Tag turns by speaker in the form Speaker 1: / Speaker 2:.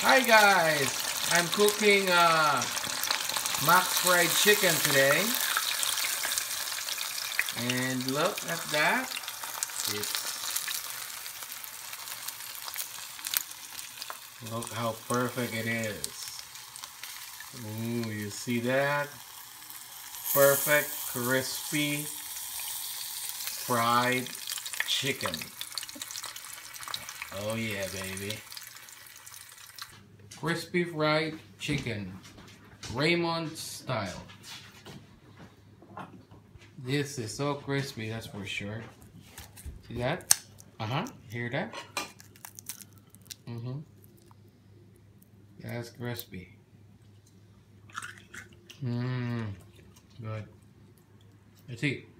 Speaker 1: Hi guys, I'm cooking Max fried chicken today, and look at that. Look how perfect it is. Ooh, you see that? Perfect, crispy fried chicken. Oh yeah, baby. Crispy fried chicken, Raymond style. This is so crispy, that's for sure. See that? Hear that? That's crispy. Good. Let's see.